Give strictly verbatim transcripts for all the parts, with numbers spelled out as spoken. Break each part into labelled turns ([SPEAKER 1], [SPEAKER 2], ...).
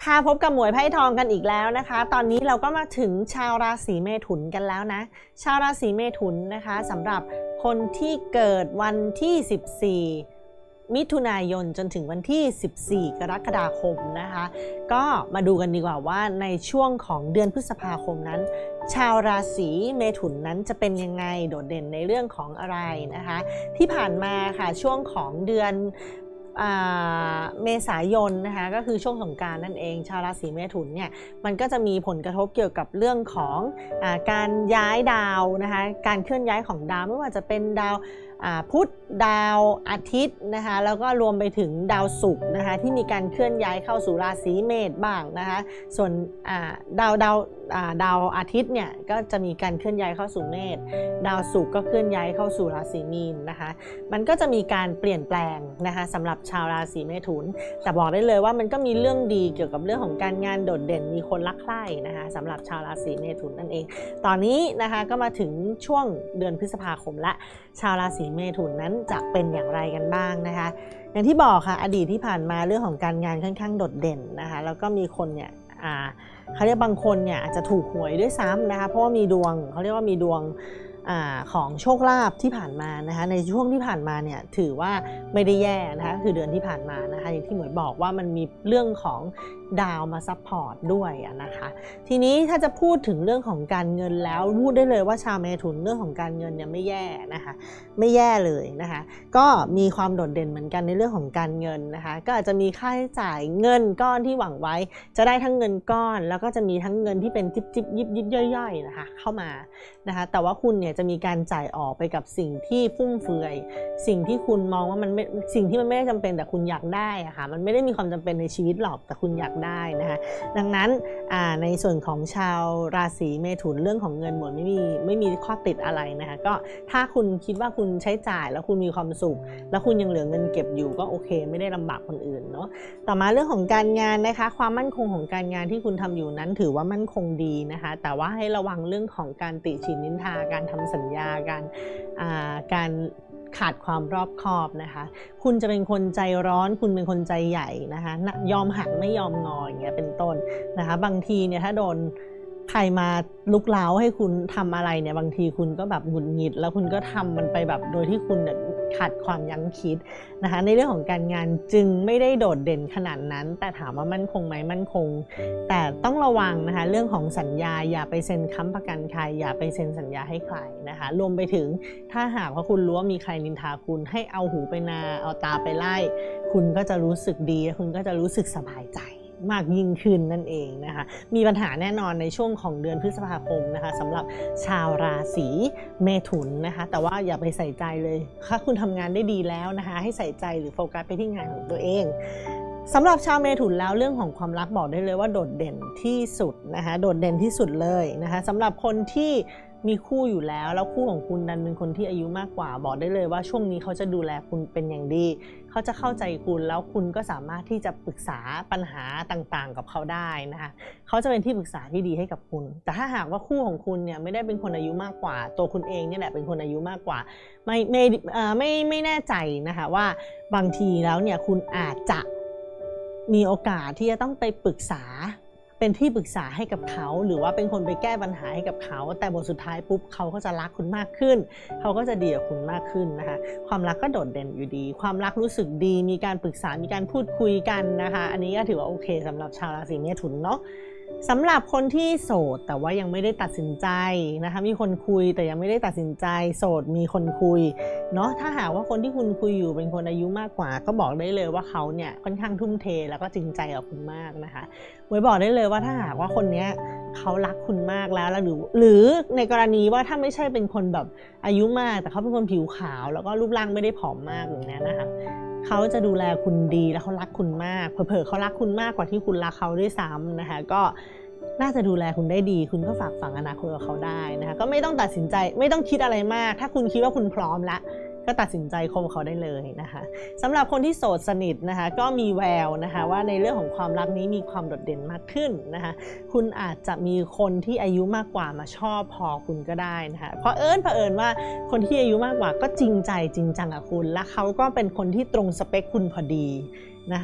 [SPEAKER 1] ค่ะพบกับหมวยไพ่ทองกันอีกแล้วนะคะตอนนี้เราก็มาถึงชาวราศีเมถุนกันแล้วนะชาวราศีเมถุนนะคะสำหรับคนที่เกิดวันที่สิบสี่มิถุนายนจนถึงวันที่สิบสี่กรกฎาคมนะคะก็มาดูกันดีกว่าว่าในช่วงของเดือนพฤษภาคมนั้นชาวราศีเมถุนนั้นจะเป็นยังไงโดดเด่นในเรื่องของอะไรนะคะที่ผ่านมาค่ะช่วงของเดือนเมษายนนะคะก็คือช่วงสงกรานต์นั่นเองชาวราศีเมถุนเนี่ยมันก็จะมีผลกระทบเกี่ยวกับเรื่องของอ่าการย้ายดาวนะคะการเคลื่อนย้ายของดาวไม่ว่าจะเป็นดาวพุธดาวอาทิตย์นะคะแล้วก็รวมไปถึงดาวศุกร์นะคะที่มีการเคลื่อนย้ายเข้าสู่ราศีเมษบ้างนะคะส่วนดาวดาวดาวอาทิตย์เนี่ยก็จะมีการเคลื่อนย้ายเข้าสู่เมษดาวศุกร์ก็เคลื่อนย้ายเข้าสู่ราศีมีนนะคะมันก็จะมีการเปลี่ยนแปลงนะคะสำหรับชาวราศีเมถุนแต่บอกได้เลยว่ามันก็มีเรื่องดีเกี่ยวกับเรื่องของการงานโดดเด่นมีคนรักใคร่นะคะสำหรับชาวราศีเมถุนนั่นเองตอนนี้นะคะก็มาถึงช่วงเดือนพฤษภาคมและชาวราศีเมถุนนั้นจะเป็นอย่างไรกันบ้างนะคะอย่างที่บอกค่ะอดีตที่ผ่านมาเรื่องของการงานค่อนข้างโดดเด่นนะคะแล้วก็มีคนเนี่ยเขาเรียกบางคนเนี่ยอาจจะถูกหวยด้วยซ้ำนะคะเพราะว่ามีดวงเขาเรียกว่ามีดวงของโชคลาภที่ผ่านมานะคะในช่วงที่ผ่านมาเนี่ยถือว่าไม่ได้แย่นะคะคือเดือนที่ผ่านมานะคะอย่างที่หมวยบอกว่ามันมีเรื่องของดาวมาซัพพอร์ตด้วยนะคะทีนี้ถ้าจะพูดถึงเรื่องของการเงินแล้วพูดได้เลยว่าชาวเมถุนเรื่องของการเงินเนี่ยไม่แย่นะคะไม่แย่เลยนะคะก็มีความโดดเด่นเหมือนกันในเรื่องของการเงินนะคะก็อาจจะมีค่าใช้จ่ายเงินก้อนที่หวังไว้จะได้ทั้งเงินก้อนแล้วก็จะมีทั้งเงินที่เป็นจิบจิบยิบยิบย่อยๆนะคะเข้ามานะคะแต่ว่าคุณเนี่ยจะมีการจ่ายออกไปกับสิ่งที่ฟุ่มเฟือยสิ่งที่คุณมองว่ามันไม่สิ่งที่มันไม่ได้จำเป็นแต่คุณอยากได้อะค่ะมันไม่ได้มีความจำเป็นในชีวิตหรอกแต่คุณอยากได้นะคะดังนั้นในส่วนของชาวราศีเมถุนเรื่องของเงินหมดไม่มีไม่มีข้อติดอะไรนะคะก็ถ้าคุณคิดว่าคุณใช้จ่ายแล้วคุณมีความสุขแล้วคุณยังเหลือเงินเก็บอยู่ก็โอเคไม่ได้ลำบากคนอื่นเนาะต่อมาเรื่องของการงานนะคะความมั่นคงของการงานที่คุณทำอยู่นั้นถือว่ามั่นคงดีนะคะแต่ว่าให้ระวังเรื่องของการติฉินนินทาการทำสัญญาการการขาดความรอบคอบนะคะคุณจะเป็นคนใจร้อนคุณเป็นคนใจใหญ่นะคะยอมหักไม่ยอมงออย่างเงี้ยเป็นต้นนะคะบางทีเนี่ยถ้าโดนใครมาลุกเล้าให้คุณทำอะไรเนี่ยบางทีคุณก็แบบหงุดหงิดแล้วคุณก็ทำมันไปแบบโดยที่คุณเนี่ยขาดความยั้งคิดนะคะในเรื่องของการงานจึงไม่ได้โดดเด่นขนาดนั้นแต่ถามว่ามั่นคงไหมมั่นคงแต่ต้องระวังนะคะเรื่องของสัญญาอย่าไปเซ็นค้ำประกันใครอย่าไปเซ็นสัญญาให้ใครนะคะรวมไปถึงถ้าหากว่าคุณรู้ว่ามีใครนินทาคุณให้เอาหูไปนาเอาตาไปไล่คุณก็จะรู้สึกดีคุณก็จะรู้สึกสบายใจมากยิ่งขึ้นนั่นเองนะคะมีปัญหาแน่นอนในช่วงของเดือนพฤษภาคมนะคะสำหรับชาวราศีเมถุนนะคะแต่ว่าอย่าไปใส่ใจเลยถ้าคุณทำงานได้ดีแล้วนะคะให้ใส่ใจหรือโฟกัสไปที่งานของตัวเองสำหรับชาวเมถุนแล้วเรื่องของความรักบอกได้เลยว่าโดดเด่นที่สุดนะคะโดดเด่นที่สุดเลยนะคะสำหรับคนที่มีคู่อยู่แล้วแล้วคู่ของคุณดันเป็นคนที่อายุมากกว่าบอกได้เลยว่าช่วงนี้เขาจะดูแลคุณเป็นอย่างดีเขาจะเข้าใจคุณแล้วคุณก็สามารถที่จะปรึกษาปัญหาต่างๆกับเขาได้นะคะเขาจะเป็นที่ปรึกษาที่ดีให้กับคุณแต่ถ้าหากว่าคู่ของคุณเนี่ยไม่ได้เป็นคนอายุมากกว่าตัวคุณเองเนี่ยแหละเป็นคนอายุมากกว่าไม่ไม่ไม่ไม่แน่ใจนะคะว่าบางทีแล้วเนี่ยคุณอาจจะมีโอกาสที่จะต้องไปปรึกษาเป็นที่ปรึกษาให้กับเขาหรือว่าเป็นคนไปแก้ปัญหาให้กับเขาแต่บทสุดท้ายปุ๊บเขาก็จะรักคุณมากขึ้นเขาก็จะดีกับคุณมากขึ้นนะคะความรักก็โดดเด่นอยู่ดีความรักรู้สึกดีมีการปรึกษามีการพูดคุยกันนะคะอันนี้ก็ถือว่าโอเคสำหรับชาวราศีเมถุนเนาะสำหรับคนที่โสดแต่ว่ายังไม่ได้ตัดสินใจนะคะมีคนคุยแต่ยังไม่ได้ตัดสินใจโสดมีคนคุยเนาะถ้าหากว่าคนที่คุณคุยอยู่เป็นคนอายุมากกว่าก็บอกได้เลยว่าเขาเนี่ยค่อนข้างทุ่มเทแล้วก็จริงใจกับคุณมากนะคะไว้บอกได้เลยว่าถ้าหากว่าคนนี้เขารักคุณมากแล้วหรือหรือในกรณีว่าถ้าไม่ใช่เป็นคนแบบอายุมากแต่เขาเป็นคนผิวขาวแล้วก็รูปร่างไม่ได้ผอมมากอย่างนี้นะคะเขาจะดูแลคุณดีแล้วเขารักคุณมากเผลอๆเขารักคุณมากกว่าที่คุณรักเขาด้วยซ้ำนะคะก็น่าจะดูแลคุณได้ดีคุณก็ฝากฝังอนาคตกับเขาได้นะคะก็ไม่ต้องตัดสินใจไม่ต้องคิดอะไรมากถ้าคุณคิดว่าคุณพร้อมแล้วก็ตัดสินใจคบเขาได้เลยนะคะสำหรับคนที่โสดสนิทนะคะก็มีแววนะคะว่าในเรื่องของความรักนี้มีความโดดเด่นมากขึ้นนะคะคุณอาจจะมีคนที่อายุมากกว่ามาชอบพอคุณก็ได้นะคะเพราะเอิญเผอิญว่าคนที่อายุมากกว่าก็จริงใจจริงจังกับคุณและเขาก็เป็นคนที่ตรงสเปคคุณพอดีนะคะ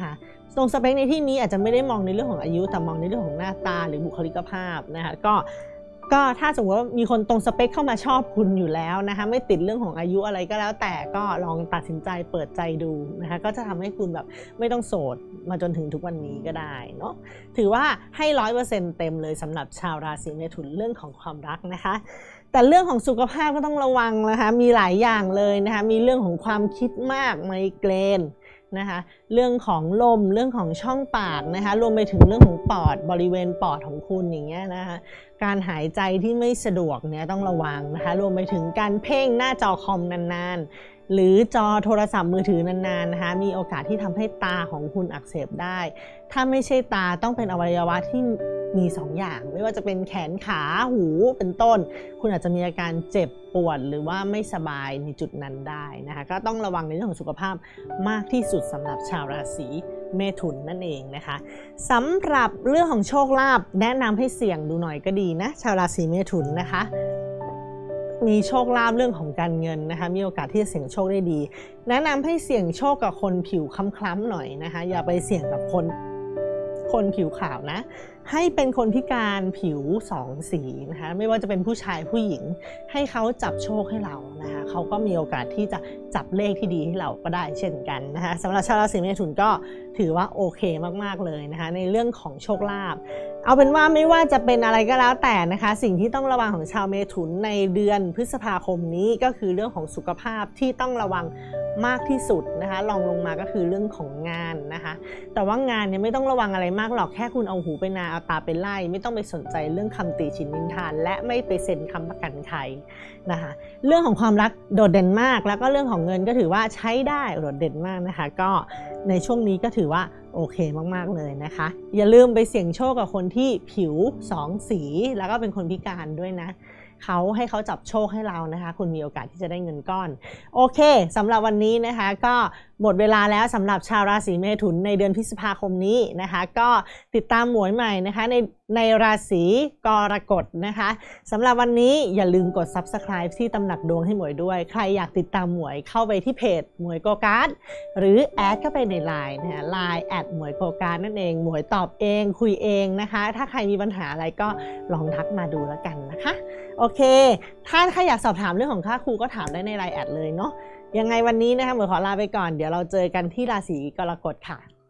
[SPEAKER 1] ตรงสเปคในที่นี้อาจจะไม่ได้มองในเรื่องของอายุแต่มองในเรื่องของหน้าตาหรือบุคลิกภาพนะคะก็ก็ถ้าสมมติว่ามีคนตรงสเปคเข้ามาชอบคุณอยู่แล้วนะคะไม่ติดเรื่องของอายุอะไรก็แล้วแต่ก็ลองตัดสินใจเปิดใจดูนะคะก็จะทำให้คุณแบบไม่ต้องโสดมาจนถึงทุกวันนี้ก็ได้เนาะถือว่าให้ร้อยเปอร์เซ็นต์เต็มเลยสำหรับชาวราศีเมถุนเรื่องของความรักนะคะแต่เรื่องของสุขภาพก็ต้องระวังนะคะมีหลายอย่างเลยนะคะมีเรื่องของความคิดมากไมเกรนนะคะเรื่องของลมเรื่องของช่องปากนะคะรวมไปถึงเรื่องของปอดบริเวณปอดของคุณอย่างเงี้ยนะคะการหายใจที่ไม่สะดวกเนี่ยต้องระวังนะคะรวมไปถึงการเพ่งหน้าจอคอมนานๆหรือจอโทรศัพท์มือถือนานๆนะคะมีโอกาสที่ทำให้ตาของคุณอักเสบได้ถ้าไม่ใช่ตาต้องเป็นอวัยวะที่มีสองอย่างไม่ว่าจะเป็นแขนขาหูเป็นต้นคุณอาจจะมีอาการเจ็บปวดหรือว่าไม่สบายในจุดนั้นได้นะคะก็ต้องระวังในเรื่องของสุขภาพมากที่สุดสำหรับชาวราศีเมถุนนั่นเองนะคะสำหรับเรื่องของโชคลาภแนะนำให้เสี่ยงดูหน่อยก็ดีนะชาวราศีเมถุนนะคะมีโชคลาภเรื่องของการเงินนะคะมีโอกาสที่จะเสี่ยงโชคได้ดีแนะนำให้เสี่ยงโชคกับคนผิวคล้ำๆหน่อยนะคะอย่าไปเสี่ยงกับคนคนผิวขาวนะให้เป็นคนพิการผิวสองสีนะคะไม่ว่าจะเป็นผู้ชายผู้หญิงให้เขาจับโชคให้เรานะคะเขาก็มีโอกาสที่จะจับเลขที่ดีให้เราก็ได้เช่นกันนะคะสำหรับชาวราศีเมถุนก็ถือว่าโอเคมากๆเลยนะคะในเรื่องของโชคลาภเอาเป็นว่าไม่ว่าจะเป็นอะไรก็แล้วแต่นะคะสิ่งที่ต้องระวังของชาวเมถุนในเดือนพฤษภาคมนี้ก็คือเรื่องของสุขภาพที่ต้องระวังมากที่สุดนะคะรองลงมาก็คือเรื่องของงานนะคะแต่ว่างานเนี่ยไม่ต้องระวังอะไรมากหรอกแค่คุณเอาหูไปนาเอาตาไปไล่ไม่ต้องไปสนใจเรื่องคำติฉินนินทานและไม่ไปเซ็นคำประกันใครนะคะเรื่องของความรักโดดเด่นมากแล้วก็เรื่องของเงินก็ถือว่าใช้ได้โดดเด่นมากนะคะก็ในช่วงนี้ก็ถือว่าโอเคมากๆเลยนะคะอย่าลืมไปเสี่ยงโชคกับคนที่ผิวสองสีแล้วก็เป็นคนพิการด้วยนะเขาให้เขาจับโชคให้เรานะคะคุณมีโอกาสที่จะได้เงินก้อนโอเคสำหรับวันนี้นะคะก็หมดเวลาแล้วสำหรับชาวราศีเมถุนในเดือนพฤษภาคมนี้นะคะก็ติดตามหมวยใหม่นะคะในในราศีกรกฎนะคะสำหรับวันนี้อย่าลืมกด ซับสไครบ์ ที่ตำหนักดวงให้หมวยด้วยใครอยากติดตามหมวยเข้าไปที่เพจหมวยโกการ์ดหรือแอดเข้าไปใน ไลน์ นะคะ ไลน์ แอท หมวยโกการ์ดนั่นเองหมวยตอบเองคุยเองนะคะถ้าใครมีปัญหาอะไรก็ลองทักมาดูแล้วกันนะคะโอเคถ้าใครอยากสอบถามเรื่องของค่าครูก็ถามได้ใน ไลน์ แอดเลยเนาะยังไงวันนี้นะคะหมวยขอลาไปก่อนเดี๋ยวเราเจอกันที่ราศีกรกฎค่ะ